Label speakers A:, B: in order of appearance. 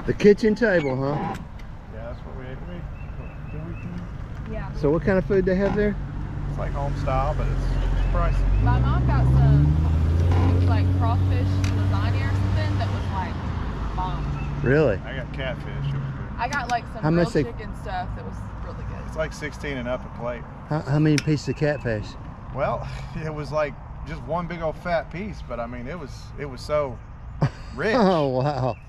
A: The kitchen table, huh?
B: Yeah, that's what we ate.
C: Yeah.
A: So what kind of food they have there?
B: It's like home style, but it's pricey.
C: My mom got some, it was like crawfish lasagna or something that was like bomb.
A: Really?
B: I got catfish. It was good.
C: I got like some
A: How
C: grilled
A: much they-
C: chicken stuff that was really good.
B: It's like 16 and up a plate.
A: How many pieces of catfish?
B: Well, it was like just one big old fat piece, but I mean, it was so rich.
A: Oh, wow.